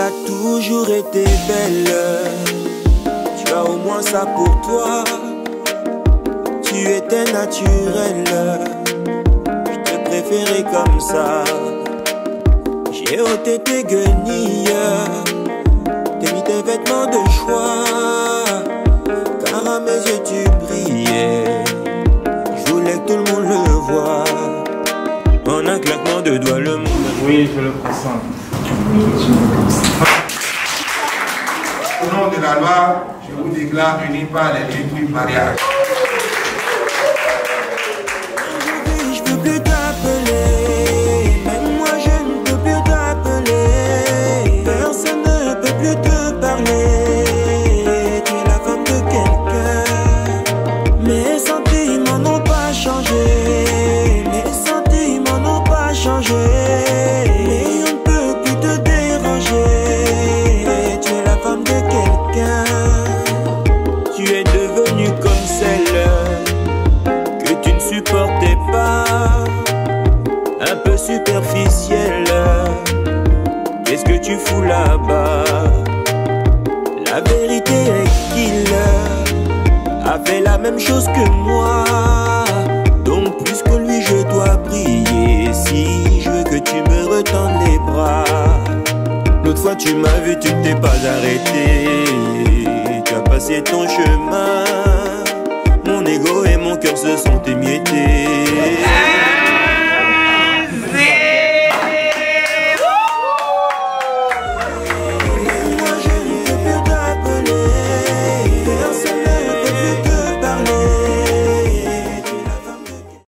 a toujours été belle. Tu as au moins ça pour toi. Tu étais naturelle. Je te préférais comme ça. J'ai ôté tes guenilles, t'as mis tes vêtements de choix, car à mes yeux tu brillais. Je voulais que tout le monde le voie. En un claquement de doigts le monde. Oui, je le pressens. Au nom de la loi, je vous déclare unis par les liens du mariage. Aujourd'hui, je peux plus t'appeler. Même moi, je ne peux plus t'appeler. Personne ne peut plus te parler. Tu es la femme de quelqu'un. Mes sentiments n'ont pas changé. Mes sentiments n'ont pas changé. Mais on ne peut plus te déranger. Tu es la femme de quelqu'un. Tu es devenue comme celle que tu ne supportais pas, un peu superficielle. Qu'est-ce que tu fous là-bas? La vérité est qu'il a fait la même chose que moi. Donc plus que lui je dois briller. Si je veux que tu me retendes les bras. L'autre fois tu m'as vu, tu ne t'es pas arrêté. Tu as passé ton chemin. Mon ego et mon cœur se sont émiettés.